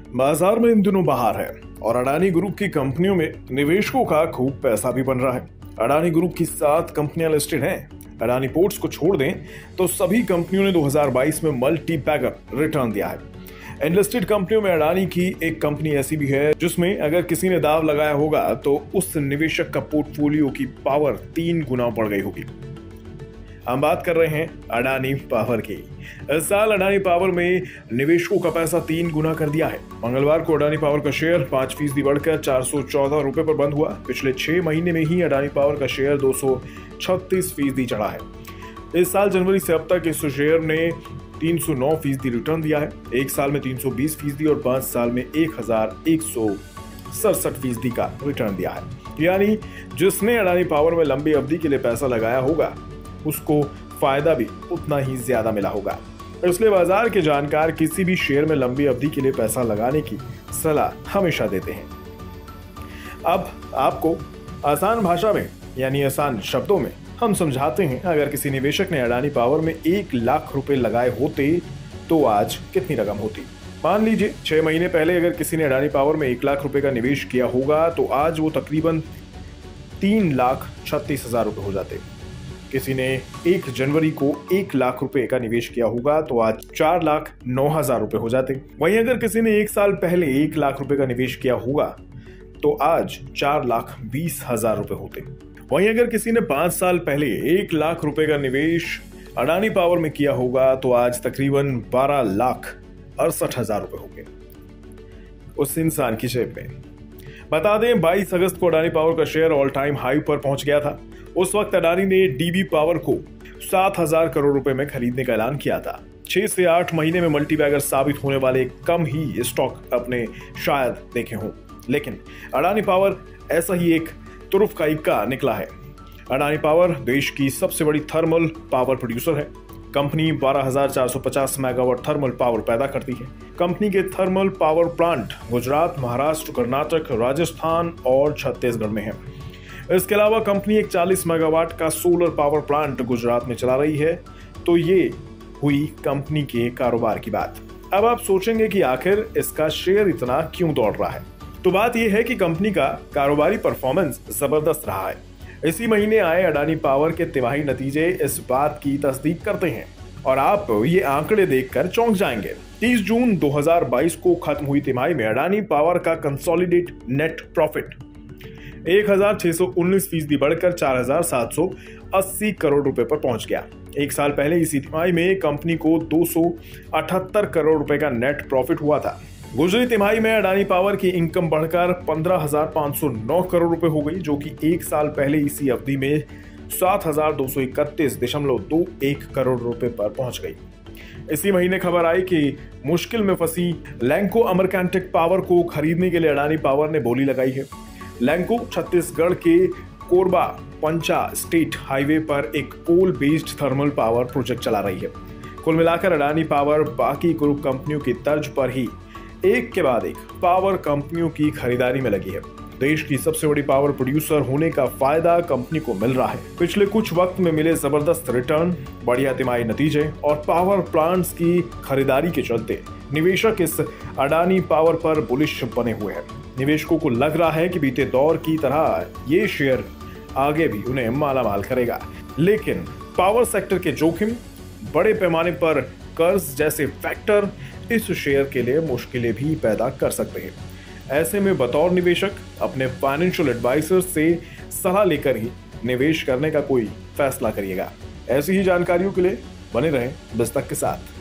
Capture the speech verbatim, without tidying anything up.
बाजार में इन दिनों बहार है और अडानी ग्रुप की कंपनियों में निवेशकों का खूब पैसा भी बन रहा है। अडानी ग्रुप की सात कंपनियां लिस्टेड हैं। अडानी पोर्ट्स को छोड़ दें तो सभी कंपनियों ने दो हज़ार बाईस में मल्टी बैगर रिटर्न दिया है। इनलिस्टेड कंपनियों में अडानी की एक कंपनी ऐसी भी है जिसमें अगर किसी ने दाव लगाया होगा तो उस निवेशक का पोर्टफोलियो की पावर तीन गुना बढ़ गई होगी। हम बात कर रहे हैं अडानी पावर की। इस साल अडानी पावर में निवेशकों का पैसा तीन गुना कर दिया है। मंगलवार को अडानी पावर का शेयर पांच फीसदी बढ़कर चार सौ चौदह रुपए पर बंद हुआ। पिछले छह महीने में ही अडानी पावर का शेयर दो सौ छत्तीस फीसदी चढ़ा है। इस साल जनवरी से अब तक इस शेयर ने तीन सौ नौ फीसदी रिटर्न दिया है। एक साल में तीन सौ बीस फीसदी और पांच साल में एक हजार एक सौ सड़सठ फीसदी का रिटर्न दिया है। यानी जिसने अडानी पावर में लंबी अवधि के लिए पैसा लगाया होगा उसको फायदा भी उतना ही ज्यादा मिला होगा। इसलिए बाजार के जानकार किसी भी शेयर में लंबी अवधि के लिए पैसा लगाने की सलाह हमेशा देते हैं। अब आपको आसान भाषा में यानी आसान शब्दों में हम समझाते हैं। अगर किसी निवेशक ने अडानी पावर में एक लाख रुपए लगाए होते तो आज कितनी रकम होती। मान लीजिए छह महीने पहले अगर किसी ने अडानी पावर में एक लाख रुपए का निवेश किया होगा तो आज वो तकरीबन तीन लाख छत्तीस हजार रुपए हो जाते। किसी ने एक जनवरी को एक लाख रुपए का निवेश किया होगा तो आज चार लाख नौ हजार रुपए हो जाते। वहीं अगर किसी ने एक साल पहले एक लाख रुपए का निवेश किया होगा तो आज चार लाख बीस हजार रुपए होते। वहीं अगर किसी ने पांच साल पहले एक लाख रुपए का निवेश अडानी पावर में किया होगा तो आज तकरीबन बारह लाख अड़सठ हजार रुपए होंगे उस इंसान की जेब में। बता दें बाईस अगस्त को अडानी पावर का शेयर ऑल टाइम हाई पर पहुंच गया था। उस वक्त अडानी ने डीबी पावर को सात हजार करोड़ रुपए में खरीदने का ऐलान किया था। छह से आठ महीने में मल्टीबैगर साबित होने वाले कम ही स्टॉक अपने शायद देखे हों, लेकिन अडानी पावर ऐसा ही एक तुरुफ का इक्का निकला है। अडानी पावर देश की सबसे बड़ी थर्मल पावर प्रोड्यूसर है। कंपनी बारह हजार चार सौ पचास मेगावाट थर्मल पावर पैदा करती है। कंपनी के thermal power plant Gujarat, Maharashtra, Karnataka, Rajasthan और छत्तीसगढ़ में है। इसके अलावा कंपनी एक चालीस मेगावाट का सोलर पावर प्लांट गुजरात में चला रही है। तो ये हुई कंपनी के कारोबार की बात। अब आप सोचेंगे कि आखिर इसका शेयर इतना क्यों दौड़ रहा है। तो बात यह है कि कंपनी का कारोबारी परफॉर्मेंस जबरदस्त रहा है। इसी महीने आए अडानी पावर के तिमाही नतीजे इस बात की तस्दीक करते हैं और आप ये आंकड़े देखकर चौंक जाएंगे। तीस जून दो हज़ार बाईस को खत्म हुई तिमाही में अडानी पावर का कंसोलिडेट नेट प्रॉफिट एक हजार छह सौ उन्नीस फीसदी बढ़कर चार हजार सात सौ अस्सी करोड़ रुपए पर पहुंच गया। एक साल पहले इसी तिमाही में कंपनी को दो सौ अठहत्तर करोड़ रुपए का नेट प्रॉफिट हुआ था। गुजरी तिमाही में अडानी पावर की इनकम बढ़कर पंद्रह हजार पाँच सौ नौ करोड़ रुपए हो गई, जो कि एक साल पहले इसी अवधि में सात हजार दो सौ इकतीस दशमलव दो एक करोड़ रुपए पर पहुंच गई। इसी महीने खबर आई कि मुश्किल में फंसी लैंको अमरकैंटिक पावर को खरीदने के लिए अडानी पावर ने बोली लगाई है। लैंको छत्तीसगढ़ के कोरबा पंचा स्टेट हाईवे पर एक coal based thermal power project चला रही है। कुल मिलाकर अडानी पावर बाकी ग्रुप कंपनियों की तर्ज पर ही एक के बाद एक पावर कंपनियों की खरीदारी में लगी है। देश की सबसे बड़ी पावर प्रोड्यूसर होने का फायदा कंपनी को मिल रहा है। पिछले कुछ वक्त में मिले जबरदस्त रिटर्न, बढ़िया तिमाही नतीजे और पावर प्लांट्स की खरीदारी के चलते निवेशक इस अडानी पावर पर बुलिश बने हुए हैं। निवेशकों को लग रहा है कि बीते दौर की तरह ये शेयर आगे भी उन्हें मालामाल करेगा। लेकिन पावर सेक्टर के जोखिम, बड़े पैमाने पर कर्ज जैसे फैक्टर इस शेयर के लिए मुश्किलें भी पैदा कर सकते हैं। ऐसे में बतौर निवेशक अपने फाइनेंशियल एडवाइजर से सलाह लेकर ही निवेश करने का कोई फैसला करिएगा। ऐसी ही जानकारियों के लिए बने रहें बिज़तक के साथ।